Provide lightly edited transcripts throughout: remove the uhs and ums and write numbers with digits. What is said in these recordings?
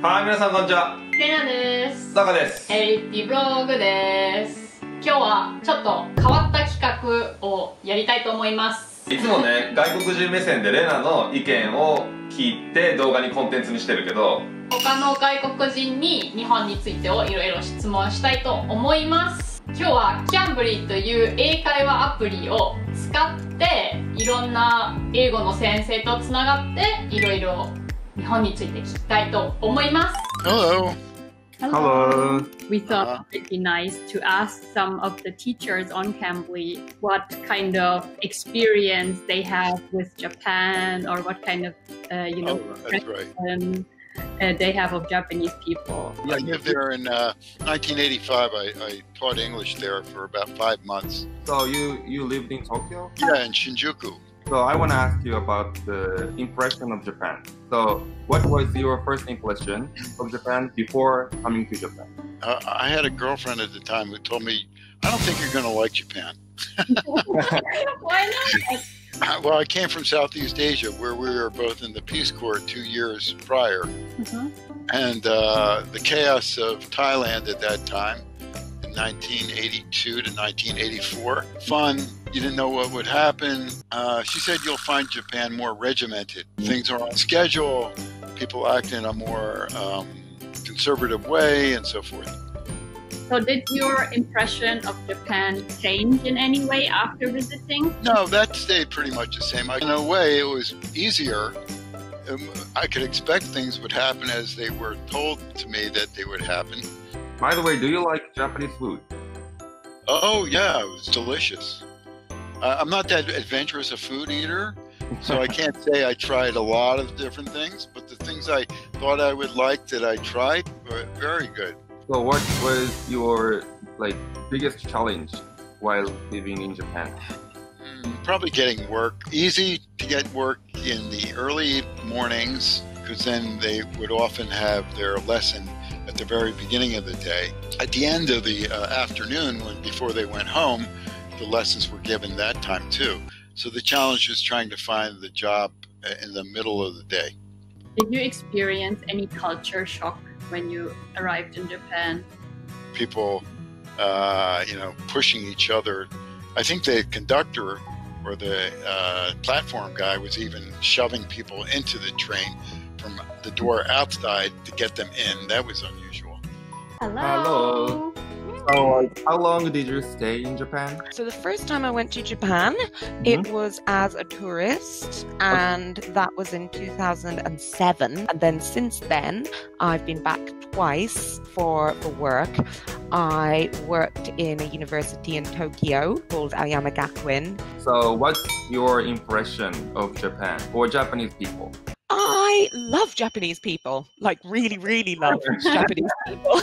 はい、皆さんこんにちは。 レナです。 タカです。 エリティブログです。今日はちょっと変わった企画をやりたいと思います。 いつもね、外国人目線でレナの意見を聞いて動画にコンテンツにしてるけど、 他の外国人に日本についてをいろいろ質問したいと思います。今日はキャンブリーという英会話アプリを使っていろんな英語の先生とつながっていろいろ日本について聞きたいと思います。 Hello. Hello. We thought it'd be nice to ask some of the teachers on Cambly what kind of experience they have with Japan or what kind of, That's right. They have of Japanese people. I lived there in 1985. I taught English there for about 5 months. So you lived in Tokyo? Yeah, in Shinjuku. So I want to ask you about the impression of Japan. So what was your first impression of Japan before coming to Japan? I had a girlfriend at the time who told me, I don't think you're going to like Japan. Why not? Well, I came from Southeast Asia, where we were both in the Peace Corps 2 years prior. And the chaos of Thailand at that time, in 1982 to 1984, fun. You didn't know what would happen. She said you'll find Japan more regimented. Things are on schedule. People act in a more conservative way and so forth. So did your impression of Japan change in any way after visiting? No, that stayed pretty much the same. In a way, it was easier. I could expect things would happen as they were told to me that they would happen. By the way, do you like Japanese food? Oh, yeah, it was delicious. I'm not that adventurous a food eater, so I can't say I tried a lot of different things, but the things I thought I would like that I tried were very good. So what was your biggest challenge while living in Japan? Probably getting work. Easy to get work in the early mornings, because then they would often have their lesson at the very beginning of the day. At the end of the afternoon, before they went home, the lessons were given that time too. So the challenge is trying to find the job in the middle of the day. Did you experience any culture shock when you arrived in Japan? People, pushing each other. I think the conductor or the platform guy was even shoving people into the train from the door outside to get them in. That was unusual. Hello. So how long did you stay in Japan? So the first time I went to Japan, it was as a tourist, and that was in 2007. And then since then, I've been back twice for work. I worked in a university in Tokyo called Aoyama Gakuin. So what's your impression of Japan or Japanese people? I love Japanese people, really, really love Japanese people.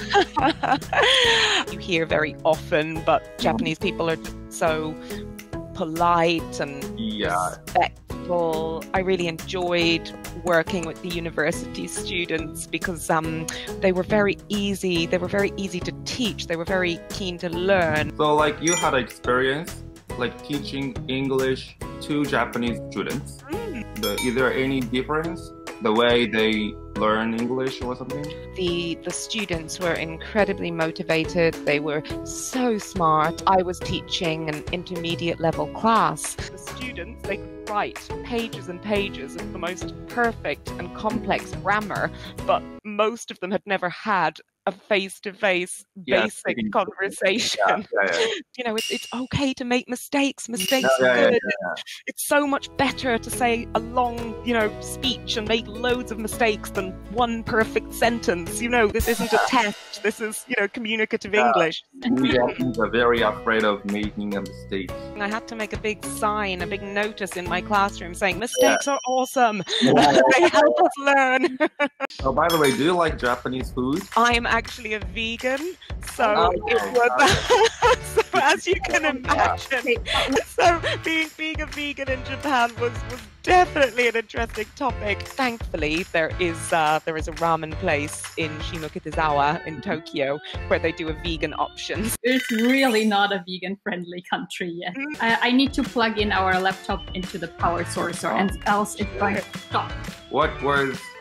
You hear very often, but Japanese people are so polite and respectful. I really enjoyed working with the university students because they were very easy. They were very easy to teach. They were very keen to learn. So you had experience teaching English to Japanese students. Is there any difference the way they learn English or something? The students were incredibly motivated. They were so smart. I was teaching an intermediate level class. The students, they could write pages and pages of the most perfect and complex grammar, but most of them had never had a face-to-face basic conversation. It's okay to make mistakes. Mistakes are good. It's so much better to say a long, speech and make loads of mistakes than one perfect sentence. This isn't a test. This is, communicative English. We are very afraid of making a mistake. I had to make a big sign, a big notice in my classroom saying, mistakes are awesome. They help us learn. Oh, by the way, do you like Japanese food? I'm actually a vegan, so it was, so as you can imagine, so being a vegan in Japan was definitely an interesting topic. Thankfully, there is a ramen place in Shimokitazawa in Tokyo where they do a vegan option. It's really not a vegan-friendly country yet. I need to plug in our laptop into the power source, or else it's going to stop. What was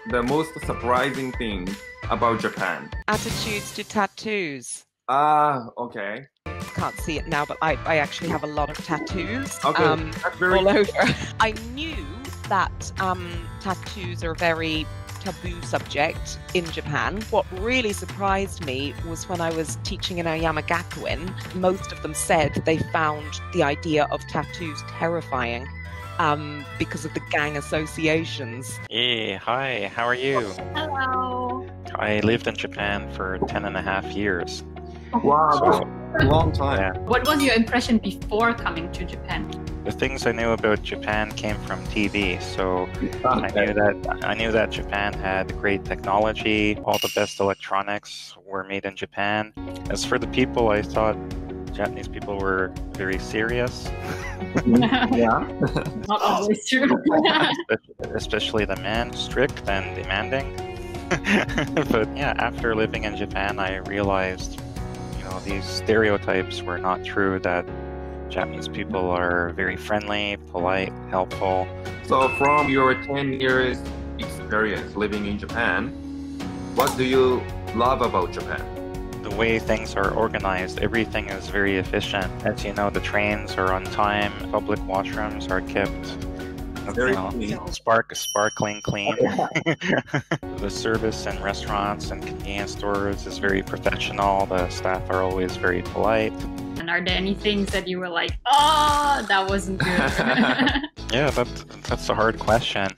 the most surprising thing about Japan? Attitudes to tattoos. Ah, okay. Can't see it now, but I actually have a lot of tattoos Okay, that's very all over. I knew that tattoos are a very taboo subject in Japan. What really surprised me was when I was teaching in Aoyama Gakuen, most of them said they found the idea of tattoos terrifying because of the gang associations. Yeah, hi, how are you? Hello. I lived in Japan for 10.5 years. wow, that's a long time. Yeah. What was your impression before coming to Japan? The things I knew about Japan came from TV, so I knew that Japan had great technology, all the best electronics were made in Japan. As for the people, I thought Japanese people were very serious. Yeah. Not always true. Especially the men, strict and demanding. But yeah, after living in Japan, I realized, these stereotypes were not true, that Japanese people are very friendly, polite, helpful. So from your 10 years experience living in Japan, what do you love about Japan? The way things are organized, everything is very efficient. As you know, the trains are on time, public washrooms are kept Very clean. sparkling clean. The service in restaurants and convenience stores is very professional. The staff are always very polite. And are there any things that you were like, oh, that wasn't good? Yeah, that's a hard question.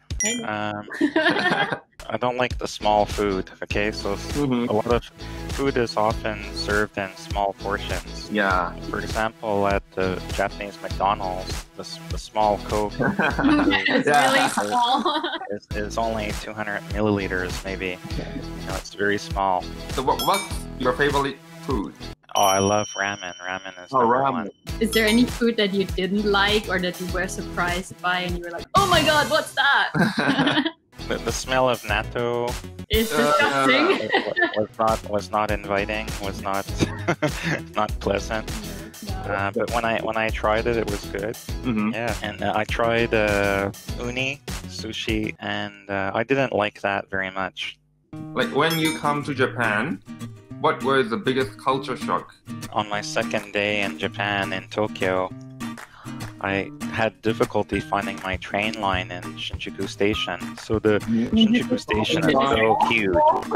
I don't like the small food, okay? So a lot of food is often served in small portions. Yeah. For example, at the Japanese McDonald's, the small Coke It's really small. is only 200 milliliters, maybe. It's very small. So what's your favorite food? Oh, I love ramen. Ramen is number ramen. one. Is there any food that you didn't like or that you were surprised by and you were like, oh my god, what's that? The smell of natto It's disgusting. was not inviting, was not not pleasant. But when I tried it, it was good. Mm-hmm. Yeah, and I tried uni sushi, and I didn't like that very much. Like when you come to Japan, what was the biggest culture shock? On my second day in Japan, in Tokyo, I had difficulty finding my train line in Shinjuku Station. So the Shinjuku Station is so huge.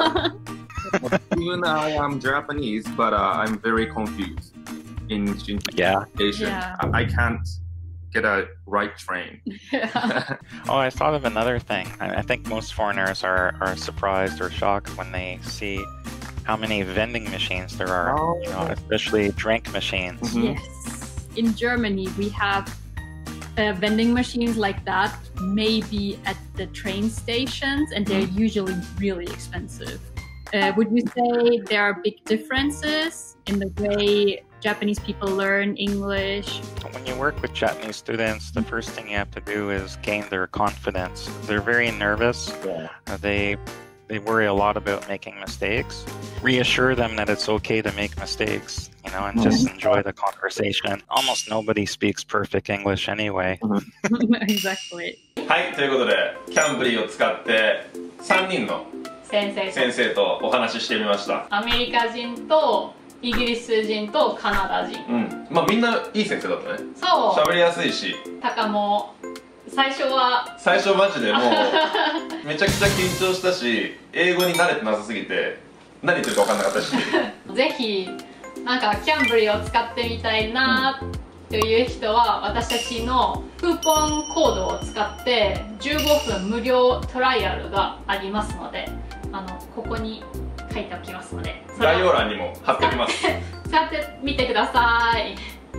Even I am Japanese, but I'm very confused in Shinjuku Station. Yeah. I can't get a right train. Oh, I thought of another thing. I think most foreigners are surprised or shocked when they see how many vending machines there are, especially drink machines. Mm-hmm. Yes. In Germany, we have vending machines like that, maybe at the train stations, and they're usually really expensive. Would you say there are big differences in the way Japanese people learn English? When you work with Japanese students, the first thing you have to do is gain their confidence. They're very nervous. Yeah. They worry a lot about making mistakes. Reassure them that it's okay to make mistakes, and just enjoy the conversation. Almost nobody speaks perfect English anyway. Exactly. はい、ということで、キャンブリーを使って3人の先生とお話ししてみました。 アメリカ人とイギリス人とカナダ人。 まあみんないい先生だったね。 そう。 喋りやすいし。 タカも最初マジでもうめちゃくちゃ緊張したし、英語に慣れてなさすぎて何言ってるか分かんなかったし。ぜひなんかキャンブリーを使ってみたいなという人は、私たちのクーポンコードを使って15分無料トライアルがありますので、ここに書いておきますので、 概要欄にも貼っておきます。 使ってみてください。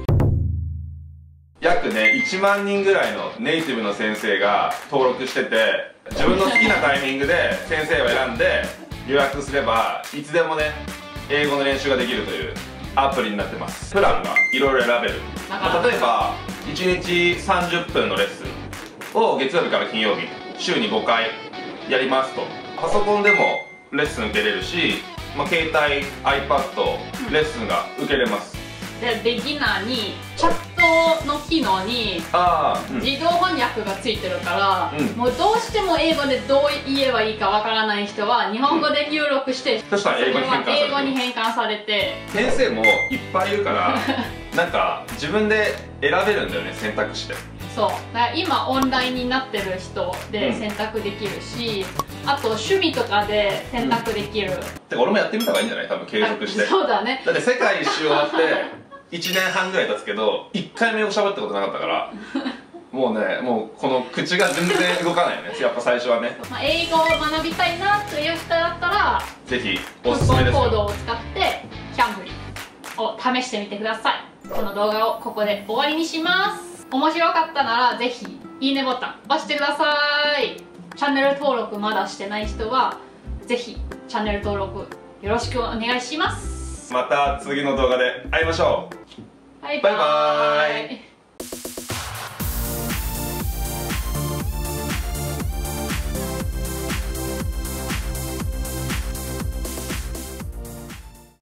約ね1万人ぐらいのネイティブの先生が登録してて、自分の好きなタイミングで先生を選んで予約すればいつでもね英語の練習ができるというアプリになってます。プランがいろいろ選べる。例えば1日30分のレッスンを月曜日から金曜日週に5回やりますと、パソコンでもレッスン受けれるし、携帯 iPad レッスンが受けれます。 でビギナーにチャットの機能にああ、 自動翻訳がついてるから、 うんもうどうしても英語でどう言えばいいかわからない人は日本語で入力して、 そしたら英語に変換される。 英語に変換されて、 先生もいっぱいいるからなんか自分で選べるんだよね、選択肢で。 そうだから今オンラインになってる人で選択できるし、あと趣味とかで選択できる、 てか俺もやってみた方がいいんじゃない？多分継続して。 そうだね。 だって世界一周終わって1年半ぐらい経つけど1回目を喋ったことなかったからもうね、もうこの口が全然動かないよねやっぱ最初はね。 まあ、英語を学びたいなという人だったらぜひポスおすすめですコードよ。 を使ってキャンブリを試してみてください。この動画をここで終わりにします。面白かったならぜひいいねボタン押してください。チャンネル登録まだしてない人はぜひチャンネル登録よろしくお願いします。 また次の動画で会いましょう。 バイバイバーイ。